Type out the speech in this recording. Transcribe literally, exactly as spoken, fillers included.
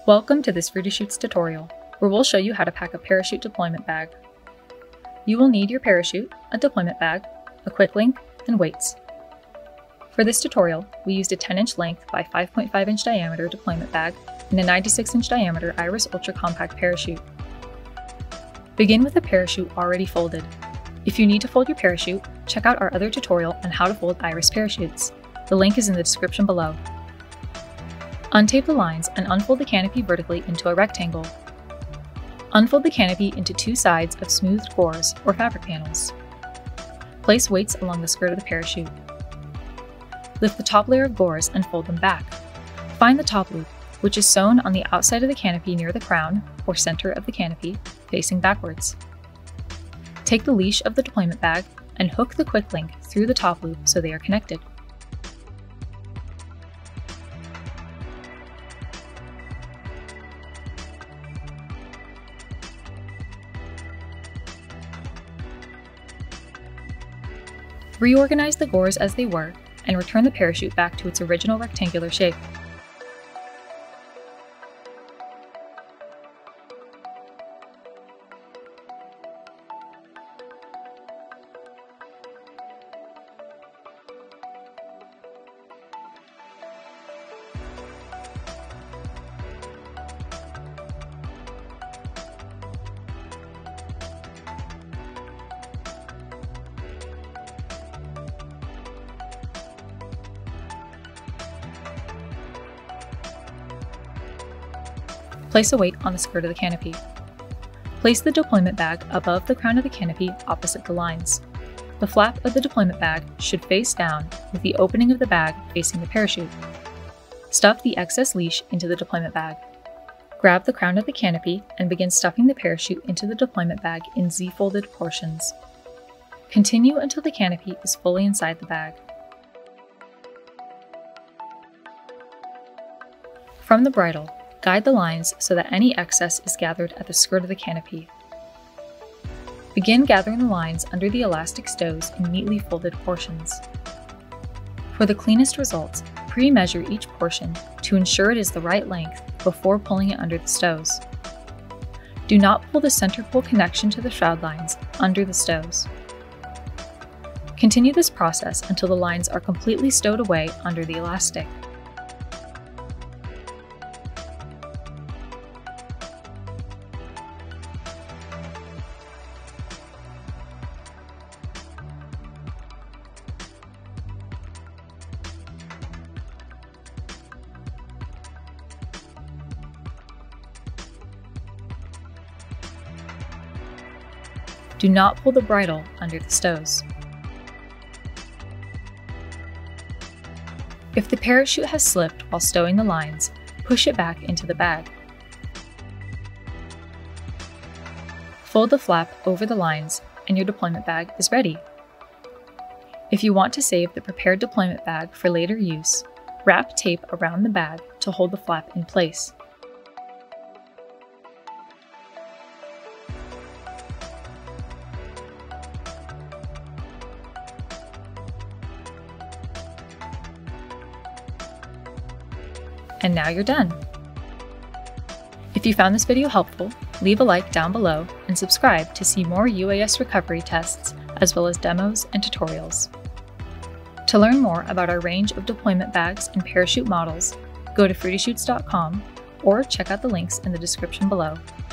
Welcome to this Fruity Chutes tutorial, where we'll show you how to pack a parachute deployment bag. You will need your parachute, a deployment bag, a quicklink, and weights. For this tutorial, we used a ten inch length by five point five inch diameter deployment bag and a ninety-six inch diameter Iris Ultra Compact parachute. Begin with a parachute already folded. If you need to fold your parachute, check out our other tutorial on how to fold Iris parachutes. The link is in the description below. Untape the lines and unfold the canopy vertically into a rectangle. Unfold the canopy into two sides of smoothed gores or fabric panels. Place weights along the skirt of the parachute. Lift the top layer of gores and fold them back. Find the top loop, which is sewn on the outside of the canopy near the crown, or center of the canopy, facing backwards. Take the leash of the deployment bag and hook the quicklink through the top loop so they are connected. Reorganize the gores as they were and return the parachute back to its original rectangular shape. Place a weight on the skirt of the canopy. Place the deployment bag above the crown of the canopy opposite the lines. The flap of the deployment bag should face down with the opening of the bag facing the parachute. Stuff the excess leash into the deployment bag. Grab the crown of the canopy and begin stuffing the parachute into the deployment bag in Z-folded portions. Continue until the canopy is fully inside the bag. From the bridle, guide the lines so that any excess is gathered at the skirt of the canopy. Begin gathering the lines under the elastic stows in neatly folded portions. For the cleanest results, pre-measure each portion to ensure it is the right length before pulling it under the stows. Do not pull the center pull connection to the shroud lines under the stows. Continue this process until the lines are completely stowed away under the elastic. Do not pull the bridle under the stows. If the parachute has slipped while stowing the lines, push it back into the bag. Fold the flap over the lines and your deployment bag is ready. If you want to save the prepared deployment bag for later use, wrap tape around the bag to hold the flap in place. And now you're done. If you found this video helpful, leave a like down below and subscribe to see more U A S recovery tests as well as demos and tutorials. To learn more about our range of deployment bags and parachute models, go to fruity chutes dot com or check out the links in the description below.